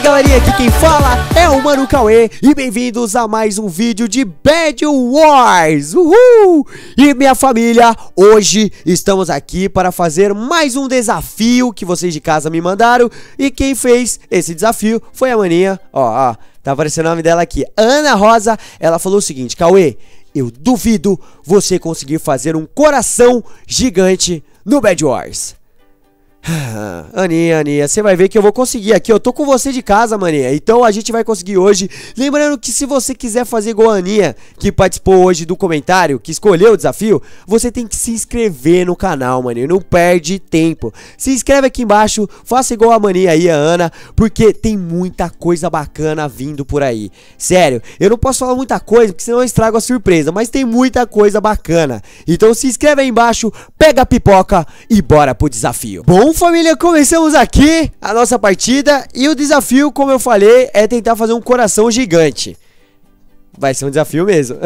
galerinha, aqui quem fala é o Mano Cauê e bem-vindos a mais um vídeo de Bed Wars. Uhul! E minha família, hoje estamos aqui para fazer mais um desafio que vocês de casa me mandaram. E quem fez esse desafio foi a maninha, ó, tá aparecendo o nome dela aqui, Ana Rosa. Ela falou o seguinte: Cauê, eu duvido você conseguir fazer um coração gigante no Bed Wars. Aninha, você vai ver que eu vou conseguir aqui. Eu tô com você de casa, maninha. Então a gente vai conseguir hoje. Lembrando que se você quiser fazer igual a Aninha, que participou hoje do comentário, que escolheu o desafio, você tem que se inscrever no canal, maninha. Não perde tempo. Se inscreve aqui embaixo, faça igual a maninha aí, a Ana, porque tem muita coisa bacana vindo por aí. Sério, eu não posso falar muita coisa, porque senão eu estrago a surpresa, mas tem muita coisa bacana. Então se inscreve aí embaixo, pega a pipoca e bora pro desafio. Bom, família, começamos aqui a nossa partida. E o desafio, como eu falei, é tentar fazer um coração gigante. Vai ser um desafio mesmo.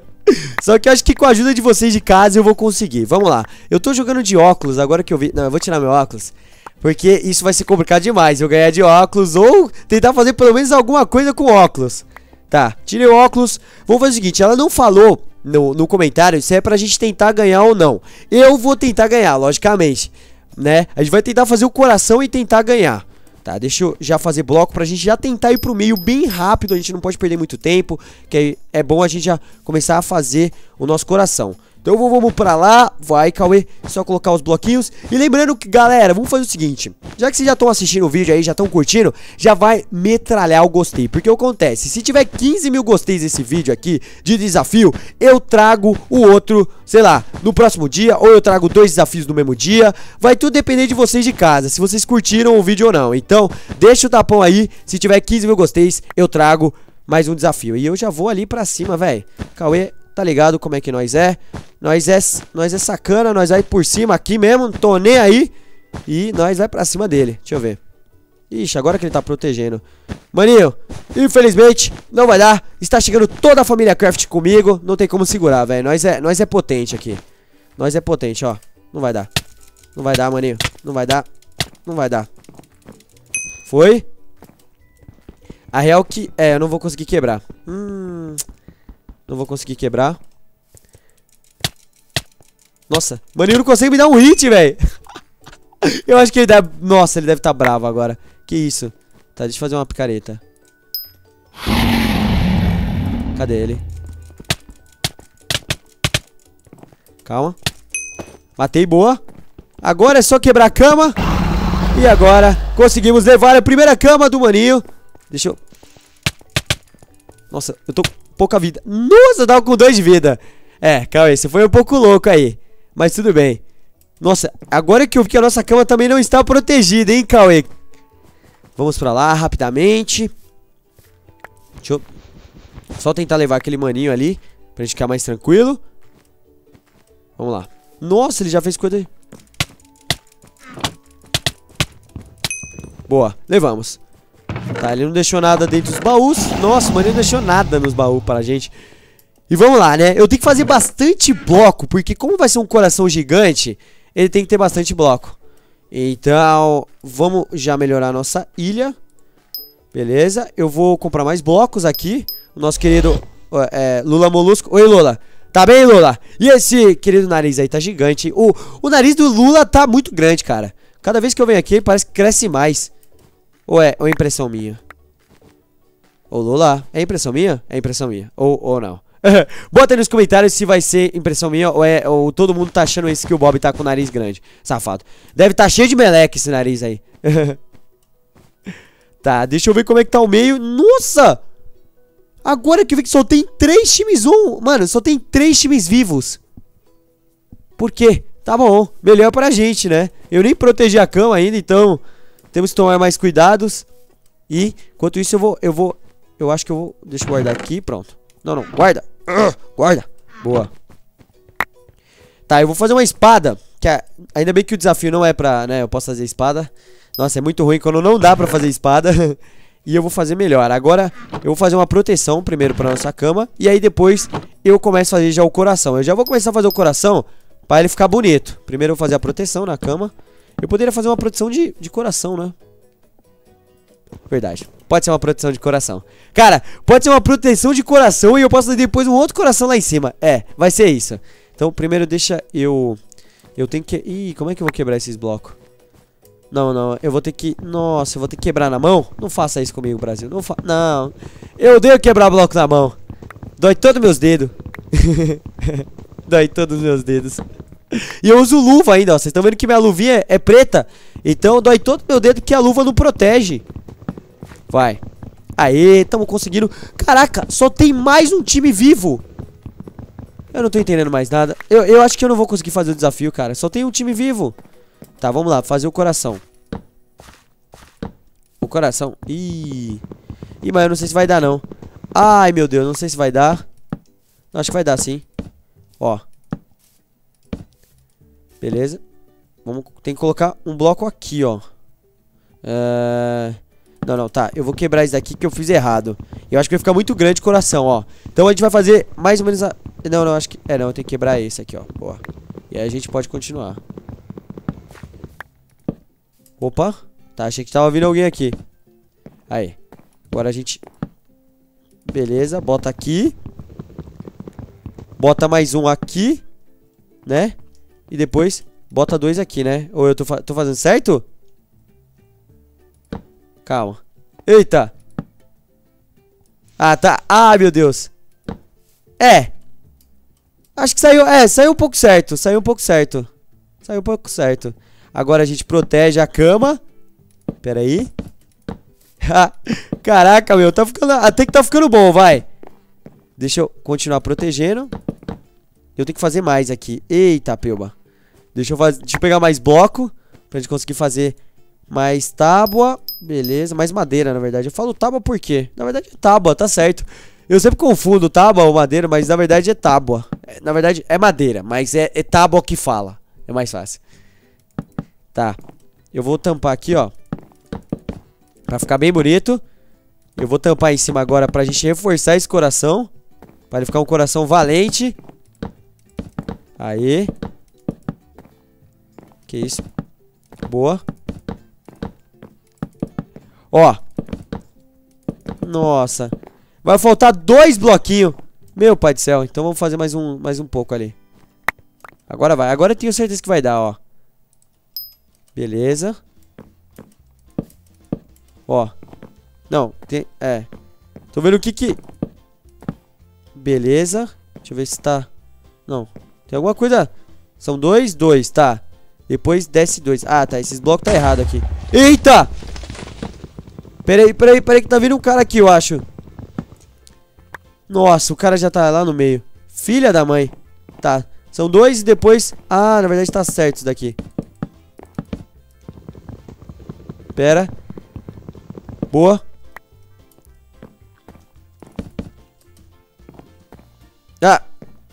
Só que eu acho que com a ajuda de vocês de casa eu vou conseguir. Vamos lá. Eu tô jogando de óculos, agora que eu vi... Não, eu vou tirar meu óculos, porque isso vai ser complicado demais, eu ganhar de óculos ou tentar fazer pelo menos alguma coisa com óculos. Tá, tirei o óculos. Vamos fazer o seguinte, ela não falou no comentário se é pra gente tentar ganhar ou não. Eu vou tentar ganhar, logicamente, né? A gente vai tentar fazer o coração e tentar ganhar. Tá, deixa eu já fazer bloco pra gente já tentar ir pro meio bem rápido. A gente não pode perder muito tempo, que é bom a gente já começar a fazer o nosso coração. Então vamos pra lá, vai, Cauê, só colocar os bloquinhos. E lembrando que, galera, vamos fazer o seguinte: já que vocês já estão assistindo o vídeo aí, já estão curtindo, já vai metralhar o gostei. Porque acontece, se tiver 15 mil gosteis nesse vídeo aqui de desafio, eu trago o outro, sei lá, no próximo dia. Ou eu trago 2 desafios no mesmo dia. Vai tudo depender de vocês de casa, se vocês curtiram o vídeo ou não. Então, deixa o tapão aí, se tiver 15 mil gosteis, eu trago mais um desafio. E eu já vou ali pra cima, velho. Cauê, tá ligado como é que nós é? Nós é sacana, nós vai por cima aqui mesmo, não tô nem aí. E nós vai pra cima dele, deixa eu ver. Ixi, agora que ele tá protegendo. Maninho, infelizmente, não vai dar. Está chegando toda a família Craft comigo. Não tem como segurar, velho. Nós é potente aqui. Nós é potente, ó. Não vai dar. Não vai dar, maninho. Não vai dar. Não vai dar. Foi? A real que... eu não vou conseguir quebrar. Não vou conseguir quebrar. Nossa, maninho não consegue me dar um hit, velho. Eu acho que ele deve... Nossa, ele deve estar bravo agora. Que isso? Tá, deixa eu fazer uma picareta. Cadê ele? Calma. Matei, boa. Agora é só quebrar a cama. E agora conseguimos levar a primeira cama do maninho. Deixa eu... Nossa, eu tô com pouca vida. Nossa, eu tava com 2 de vida. Calma aí, você foi um pouco louco aí, mas tudo bem. Nossa, agora que eu vi que a nossa cama também não está protegida, hein, Cauê? Vamos pra lá, rapidamente. Deixa eu só tentar levar aquele maninho ali, pra gente ficar mais tranquilo. Vamos lá. Nossa, ele já fez coisa aí. Boa, levamos. Tá, ele não deixou nada dentro dos baús. Nossa, mano, ele não deixou nada nos baús pra gente. E vamos lá, né? Eu tenho que fazer bastante bloco, porque como vai ser um coração gigante, ele tem que ter bastante bloco. Então, vamos já melhorar a nossa ilha. Beleza, eu vou comprar mais blocos aqui. O nosso querido Lula Molusco. Oi, Lula. Tá bem, Lula? E esse querido nariz aí tá gigante. O nariz do Lula tá muito grande, cara. Cada vez que eu venho aqui, ele parece que cresce mais. Ou é impressão minha? Ô, Lula, é impressão minha? É impressão minha. Ou não. Bota aí nos comentários se vai ser impressão minha ou todo mundo tá achando isso que o Bob tá com o nariz grande. Safado. Deve tá cheio de meleque esse nariz aí. Tá, deixa eu ver como é que tá o meio. Nossa! Agora que eu vi que só tem 3 times. Mano, só tem 3 times vivos. Por quê? Tá bom, melhor pra gente, né? Eu nem protegi a cama ainda, então temos que tomar mais cuidados. E, enquanto isso, eu acho que eu vou... Deixa eu guardar aqui, pronto. Não, guarda. Guarda. Boa. Tá, eu vou fazer uma espada. Ainda bem que o desafio não é pra, né, eu posso fazer espada. Nossa, é muito ruim quando não dá pra fazer espada. E eu vou fazer melhor. Agora, eu vou fazer uma proteção primeiro pra nossa cama. E aí depois, eu começo a fazer já o coração. Eu já vou começar a fazer o coração pra ele ficar bonito. Primeiro eu vou fazer a proteção na cama. Eu poderia fazer uma proteção de coração, né? Verdade. Pode ser uma proteção de coração. Cara, pode ser uma proteção de coração e eu posso dar depois um outro coração lá em cima. É, vai ser isso. Então, primeiro deixa eu... Eu tenho que... Ih, como é que eu vou quebrar esses blocos? Não, não, eu vou ter que... Nossa, eu vou ter que quebrar na mão? Não faça isso comigo, Brasil. Não. Eu odeio quebrar bloco na mão. Dói todos meus dedos. Dói todos os meus dedos. E eu uso luva ainda, ó. Vocês estão vendo que minha luvinha é preta. Então dói todo meu dedo que a luva não protege. Vai. Aê, tamo conseguindo. Caraca, só tem mais um time vivo. Eu não tô entendendo mais nada. Eu acho que eu não vou conseguir fazer o desafio, cara. Só tem um time vivo. Tá, vamos lá, fazer o coração. O coração. Ih, mas eu não sei se vai dar, não. Ai, meu Deus, não sei se vai dar. Acho que vai dar, sim. Ó. Beleza. Tem que colocar um bloco aqui, ó. Não, tá. Eu vou quebrar isso daqui que eu fiz errado. Eu acho que vai ficar muito grande o coração, ó. Então a gente vai fazer mais ou menos a... Não, acho que... não, eu tenho que quebrar esse aqui, ó. Boa. E aí a gente pode continuar. Opa. Tá, achei que tava vindo alguém aqui. Aí. Agora a gente... Beleza, bota aqui. Bota mais um aqui. Né? E depois bota dois aqui, né? Ou eu tô fazendo certo? Calma. Eita. Ah, tá. Ah, meu Deus. Acho que saiu. Saiu um pouco certo. Saiu um pouco certo. Agora a gente protege a cama. Pera aí. Caraca, meu. Tá ficando... Até que tá ficando bom, vai. Deixa eu continuar protegendo. Eu tenho que fazer mais aqui. Eita, peuba. Deixa eu pegar mais bloco pra gente conseguir fazer mais tábua. Beleza, mais madeira, na verdade. Eu falo tábua por quê? Na verdade é tábua, tá certo. Eu sempre confundo tábua ou madeira, mas na verdade é tábua. Na verdade é madeira, mas é tábua que fala. É mais fácil. Tá. Eu vou tampar aqui, ó. Pra ficar bem bonito. Eu vou tampar em cima agora pra gente reforçar esse coração. Pra ele ficar um coração valente. Aê. Que isso. Boa. Ó. Nossa. Vai faltar 2 bloquinhos. Meu pai do céu. Então vamos fazer mais um pouco ali. Agora vai. Agora eu tenho certeza que vai dar, ó. Beleza. Ó. Não. Tem... Tô vendo o que... Beleza. Deixa eu ver se tá... Não. Tem alguma coisa... São 2, tá. Depois desce 2. Ah, tá. Esses blocos tá errado aqui. Eita! Pera aí que tá vindo um cara aqui, eu acho. Nossa, o cara já tá lá no meio. Filha da mãe. Tá. São 2 e depois... Ah, na verdade tá certo isso daqui. Pera. Boa. Ah.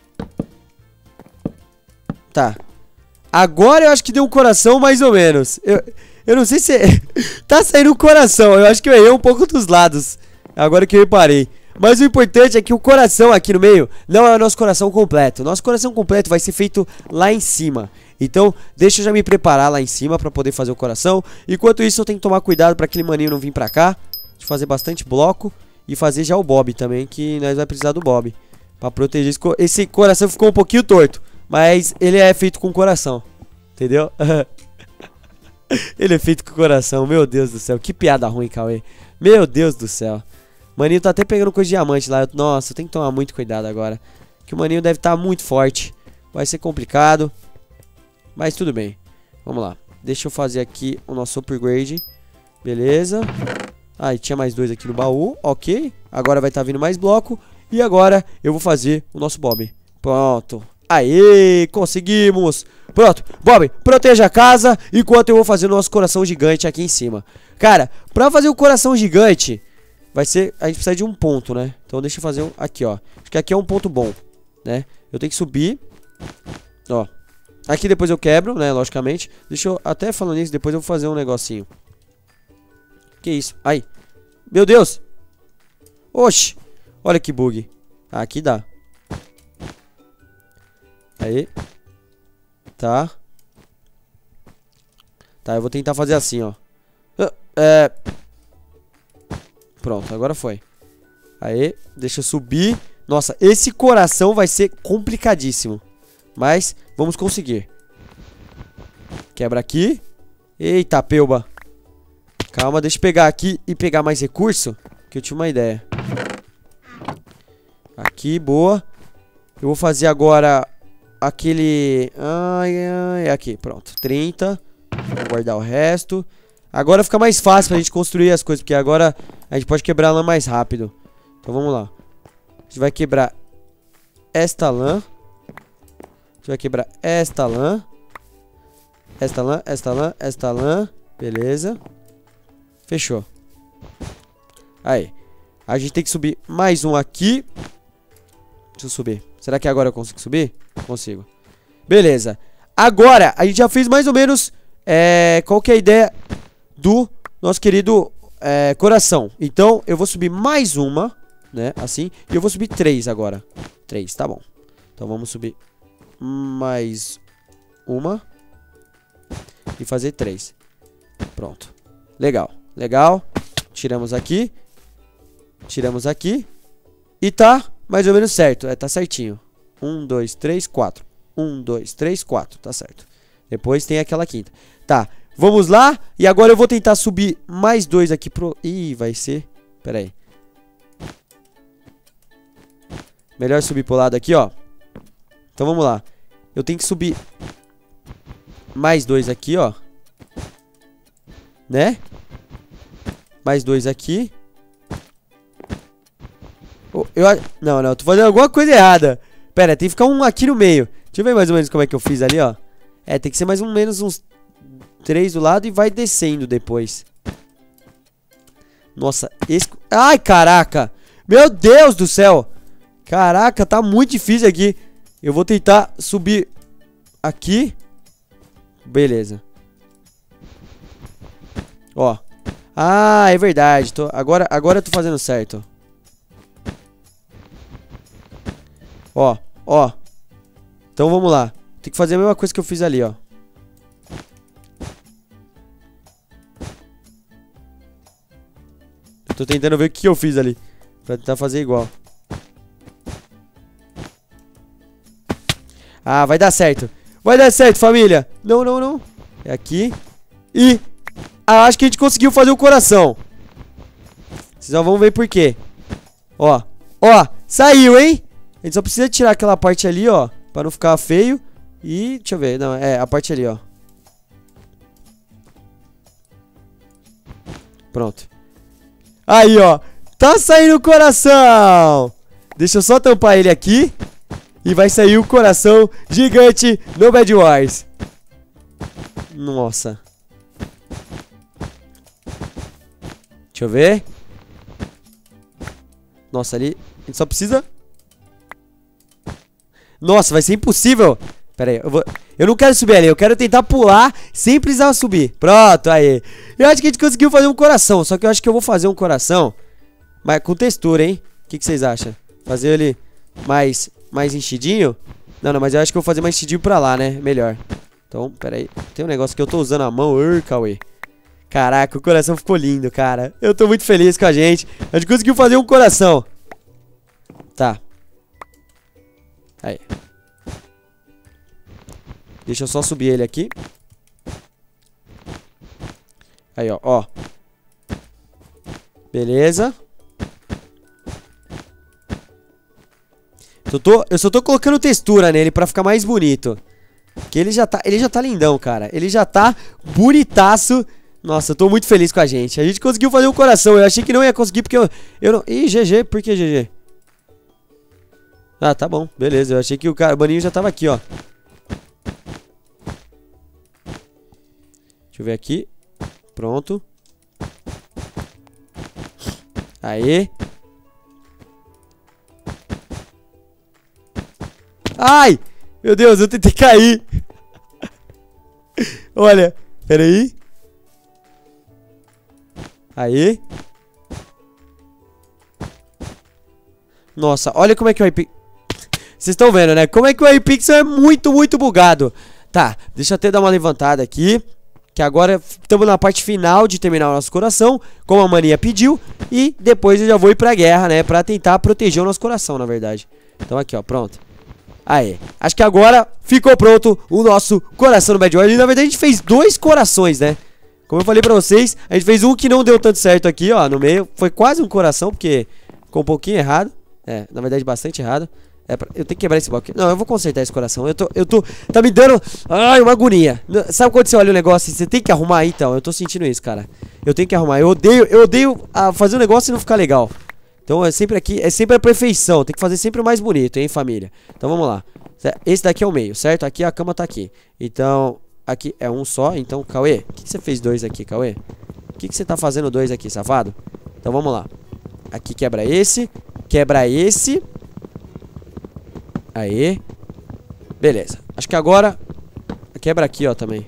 Tá. Agora eu acho que deu um coração mais ou menos. Eu não sei se... Tá saindo um coração. Eu acho que eu errei um pouco dos lados. Agora que eu reparei. Mas o importante é que o coração aqui no meio não é o nosso coração completo. Nosso coração completo vai ser feito lá em cima. Então, deixa eu já me preparar lá em cima pra poder fazer o coração. Enquanto isso, eu tenho que tomar cuidado pra aquele maninho não vir pra cá. Deixa eu fazer bastante bloco. E fazer já o Bob também, que nós vamos precisar do Bob. Pra proteger esse coração ficou um pouquinho torto. Mas ele é feito com coração. Entendeu? Ele é feito com coração. Meu Deus do céu. Que piada ruim, Cauê. Meu Deus do céu. Maninho tá até pegando coisa de diamante lá. Nossa, eu tenho que tomar muito cuidado agora. Que o maninho deve estar muito forte. Vai ser complicado. Mas tudo bem. Vamos lá. Deixa eu fazer aqui o nosso upgrade. Beleza. Ah, e tinha mais 2 aqui no baú. Ok. Agora vai estar vindo mais bloco. E agora eu vou fazer o nosso Bob. Pronto. Aê, conseguimos. Pronto, Bob, proteja a casa enquanto eu vou fazer o nosso coração gigante aqui em cima. Cara, pra fazer o coração gigante vai ser, a gente precisa de um ponto, né? Então deixa eu fazer um aqui, ó. Acho que aqui é um ponto bom, né? Eu tenho que subir. Ó. Aqui depois eu quebro, né, logicamente. Deixa eu, até falando nisso, depois eu vou fazer um negocinho. Que isso? Ai. Meu Deus. Oxi. Olha que bug. Ah, aqui dá. Aí. Tá. Tá, eu vou tentar fazer assim, ó. Pronto, agora foi. Aí, deixa eu subir. Nossa, esse coração vai ser complicadíssimo. Mas, vamos conseguir. Quebra aqui. Eita, pelba. Calma, deixa eu pegar aqui e pegar mais recurso. Que eu tinha uma ideia. Aqui, boa. Eu vou fazer agora aquele... aqui, pronto. 30. Vou guardar o resto. Agora fica mais fácil pra gente construir as coisas, porque agora a gente pode quebrar a lã mais rápido. Então vamos lá. A gente vai quebrar esta lã. A gente vai quebrar esta lã. Esta lã, esta lã, esta lã. Beleza. Fechou. Aí. A gente tem que subir mais um aqui. Deixa eu subir. Será que agora eu consigo subir? Consigo. Beleza. Agora, a gente já fez mais ou menos... qual que é a ideia do nosso querido coração. Então, eu vou subir mais uma, né? Assim. E eu vou subir 3 agora. 3, tá bom. Então, vamos subir mais uma. E fazer 3. Pronto. Legal. Legal. Tiramos aqui. Tiramos aqui. E tá mais ou menos certo. Tá certinho. 1, 2, 3, 4. 1, 2, 3, 4. Tá certo. Depois tem aquela quinta. Tá. Vamos lá. E agora eu vou tentar subir mais 2 aqui pro... Ih, vai ser... Pera aí. Melhor subir pro lado aqui, ó. Então vamos lá. Eu tenho que subir mais 2 aqui, ó. Né? Mais 2 aqui. Não, eu tô fazendo alguma coisa errada. Pera, tem que ficar um aqui no meio. Deixa eu ver mais ou menos como é que eu fiz ali, ó. Tem que ser mais ou menos uns 3 do lado e vai descendo depois. Nossa, esse... Ai, caraca! Meu Deus do céu! Caraca, tá muito difícil aqui. Eu vou tentar subir aqui. Beleza. Ó. Ah, é verdade. Agora eu tô fazendo certo. Ó, ó. Então vamos lá. Tem que fazer a mesma coisa que eu fiz ali, ó. Eu tô tentando ver o que eu fiz ali. Pra tentar fazer igual. Ah, vai dar certo. Vai dar certo, família. Não, não, não. É aqui. E... acho que a gente conseguiu fazer o coração. Vocês já vão ver por quê. Ó. Ó. Saiu, hein? A gente só precisa tirar aquela parte ali, ó. Pra não ficar feio. E... deixa eu ver. Não, a parte ali, ó. Pronto. Aí, ó. Tá saindo o coração. Deixa eu só tampar ele aqui. E vai sair o coração gigante no Bed Wars. Nossa. Deixa eu ver. Nossa, ali... a gente só precisa... Nossa, vai ser impossível. Pera aí, eu não quero subir ali. Eu quero tentar pular sem precisar subir. Pronto, aí. Eu acho que a gente conseguiu fazer um coração. Só que eu acho que eu vou fazer um coração, mas com textura, hein? O que vocês acham? Fazer ele mais enchidinho? Não, não, mas eu acho que eu vou fazer mais enchidinho pra lá, né? Melhor. Então, pera aí. Tem um negócio que eu tô usando a mão. Cauê. Caraca, o coração ficou lindo, cara. Eu tô muito feliz com a gente. A gente conseguiu fazer um coração. Tá. Aí. Deixa eu só subir ele aqui. Aí, ó, ó. Beleza. Eu só tô colocando textura nele pra ficar mais bonito. Porque ele já tá lindão, cara. Ele já tá bonitaço. Nossa, eu tô muito feliz com a gente. A gente conseguiu fazer um coração. Eu achei que não ia conseguir porque eu não... Ih, GG. Por que GG? Ah, tá bom. Beleza. Eu achei que o maninho já tava aqui, ó. Deixa eu ver aqui. Pronto. Aê. Ai! Meu Deus, eu tentei cair. Olha. Pera aí. Aí. Nossa, olha como é que o iPixel... Vocês estão vendo, né? Como é que o iPixel é muito, muito bugado. Tá, deixa eu até dar uma levantada aqui. Que agora estamos na parte final de terminar o nosso coração. Como a maninha pediu. E depois eu já vou ir pra guerra, né? Pra tentar proteger o nosso coração, na verdade. Então aqui, ó, pronto. Aí, acho que agora ficou pronto o nosso coração no Bad Wars. E na verdade a gente fez 2 corações, né? Como eu falei pra vocês, a gente fez um que não deu tanto certo aqui, ó, no meio. Foi quase um coração, porque ficou um pouquinho errado. É, na verdade bastante errado. Eu tenho que quebrar esse bloco aqui. Não, eu vou consertar esse coração. Tá me dando, ai, uma agonia. Sabe quando você olha o negócio e você tem que arrumar? Então, eu tô sentindo isso, cara. Eu tenho que arrumar. Eu odeio fazer um negócio e não ficar legal. Então é sempre aqui, é sempre a perfeição. Tem que fazer sempre o mais bonito, hein, família. Então vamos lá. Esse daqui é o meio, certo? Aqui a cama tá aqui. Então, aqui é um só. Então, Cauê, por que você fez 2 aqui, Cauê? Por que você tá fazendo 2 aqui, safado? Então vamos lá. Aqui quebra esse. Quebra esse. Aí. Beleza. Acho que agora quebra aqui, ó, também.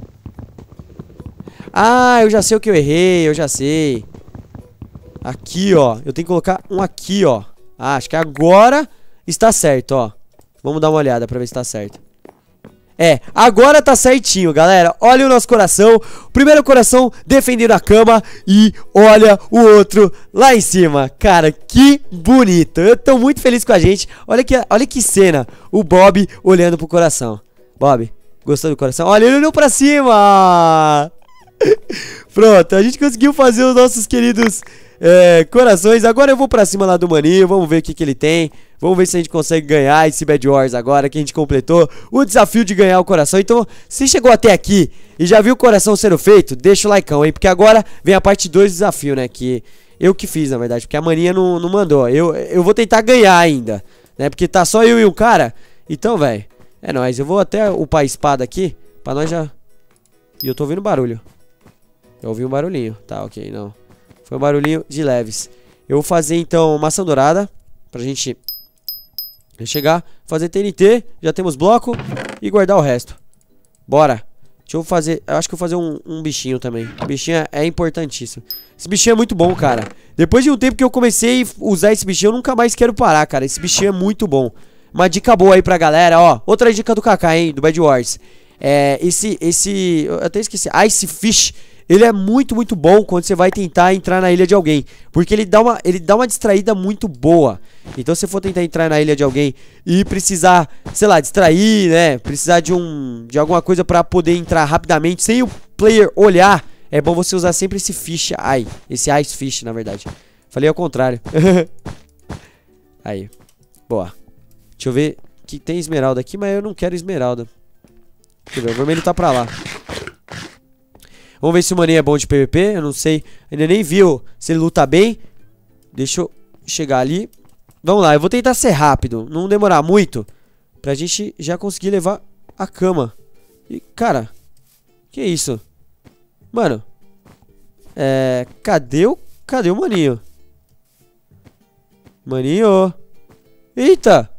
Ah, eu já sei o que eu errei. Eu já sei. Aqui, ó. Eu tenho que colocar um aqui, ó. Ah, acho que agora está certo, ó. Vamos dar uma olhada pra ver se tá certo. É, agora tá certinho, galera. Olha o nosso coração. O primeiro coração defendendo a cama. E olha o outro lá em cima. Cara, que bonito. Eu tô muito feliz com a gente. Olha que cena. O Bob olhando pro coração. Bob, gostou do coração? Olha, ele olhou pra cima. Pronto, a gente conseguiu fazer os nossos queridos corações. Agora eu vou pra cima lá do maninho. Vamos ver o que ele tem. Vamos ver se a gente consegue ganhar esse Bad Wars agora que a gente completou o desafio de ganhar o coração. Então, se chegou até aqui e já viu o coração sendo feito, deixa o likeão, hein? Porque agora vem a parte 2 do desafio, né? Que eu que fiz, na verdade, porque a maninha não mandou. Eu vou tentar ganhar ainda, né? Porque tá só eu e um cara. Então, velho, é nóis. Eu vou até upar a espada aqui pra nós já... E eu tô ouvindo barulho. Eu ouvi um barulhinho. Tá, ok, não. Foi um barulhinho de leves. Eu vou fazer, então, maçã dourada pra gente... chegar, fazer TNT, já temos bloco e guardar o resto. Bora. Deixa eu fazer, eu acho que eu vou fazer um bichinho também. O bichinho é importantíssimo. Esse bichinho é muito bom, cara. Depois de um tempo que eu comecei a usar esse bichinho, eu nunca mais quero parar, cara. Esse bichinho é muito bom. Uma dica boa aí pra galera, ó. Outra dica do Kaká, hein, do Bad Wars. Eu até esqueci, Ice Fish. Ele é muito, muito bom quando você vai tentar entrar na ilha de alguém. Porque ele dá uma distraída muito boa. Então se você for tentar entrar na ilha de alguém e precisar, sei lá, distrair, né? Precisar de alguma coisa pra poder entrar rapidamente sem o player olhar. É bom você usar sempre esse fish eye. Esse Ice Fish, na verdade. Falei ao contrário. Aí. Boa. Deixa eu ver. Que tem esmeralda aqui, mas eu não quero esmeralda. Deixa eu ver, o vermelho tá pra lá. Vamos ver se o maninho é bom de PVP. Eu não sei, ainda nem viu se ele luta bem. Deixa eu chegar ali. Vamos lá, eu vou tentar ser rápido, não demorar muito, pra gente já conseguir levar a cama. E, cara, que isso? Mano, cadê o maninho? Maninho. Eita.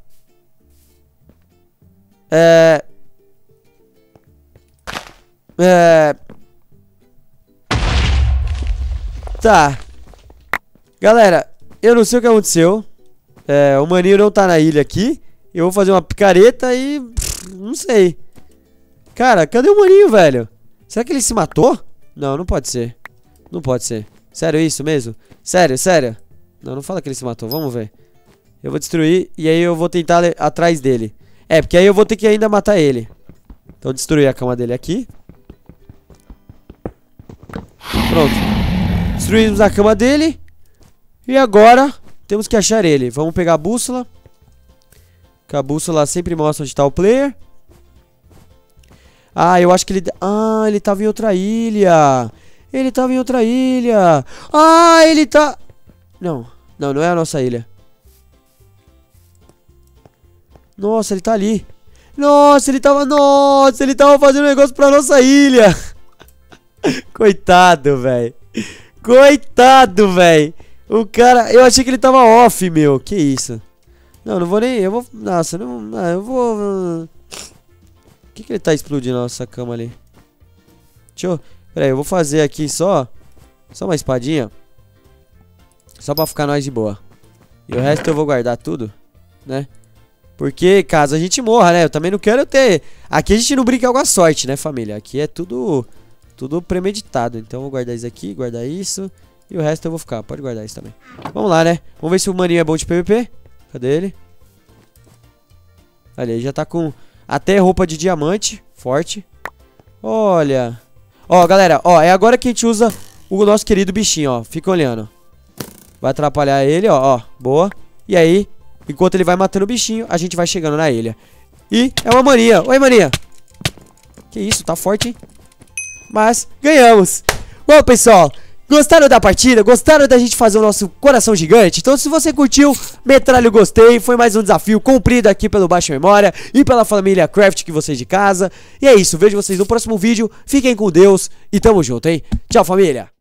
Tá. Galera, eu não sei o que aconteceu. O maninho não tá na ilha aqui. Eu vou fazer uma picareta e... não sei. Cara, cadê o maninho, velho? Será que ele se matou? Não, não pode ser. Não pode ser. Sério isso mesmo? Sério, sério? Não, não fala que ele se matou. Vamos ver. Eu vou destruir e aí eu vou tentar atrás dele. Porque aí eu vou ter que ainda matar ele. Então destruir a cama dele aqui. Pronto. Destruímos a cama dele. E agora temos que achar ele. Vamos pegar a bússola. Que a bússola sempre mostra onde está o player. Ah, eu acho que ele... Ah, ele tava em outra ilha. Ele tava em outra ilha. Ah, ele tá... Não, não, não é a nossa ilha. Nossa, ele tá ali. Nossa, ele tava fazendo um negócio pra nossa ilha. Coitado, velho. Coitado, velho. O cara... Eu achei que ele tava off, meu. Que isso? Não, não vou nem... Eu vou... Nossa, não... Não, eu vou... Por que ele tá explodindo a nossa cama ali? Deixa eu... Pera aí, eu vou fazer aqui só uma espadinha. Só pra ficar nós de boa. E o resto eu vou guardar tudo, né? Porque caso a gente morra, né? Eu também não quero ter... Aqui a gente não brinca com a sorte, né, família? Aqui é tudo premeditado. Então eu vou guardar isso aqui, guardar isso. E o resto eu vou ficar. Pode guardar isso também. Vamos lá, né? Vamos ver se o maninho é bom de PVP. Cadê ele? Olha, ele já tá com até roupa de diamante. Forte. Olha. Ó, galera. Ó, é agora que a gente usa o nosso querido bichinho, ó. Fica olhando. Vai atrapalhar ele, ó. Ó, boa. E aí, enquanto ele vai matando o bichinho, a gente vai chegando na ilha. E é uma maninha. Oi, maninha. Que isso, tá forte, hein? Mas ganhamos. Bom, pessoal, gostaram da partida? Gostaram da gente fazer o nosso coração gigante? Então, se você curtiu, metralha o gostei. Foi mais um desafio cumprido aqui pelo Baixa Memória e pela família Craft que vocês de casa. E é isso, vejo vocês no próximo vídeo. Fiquem com Deus e tamo junto, hein? Tchau, família!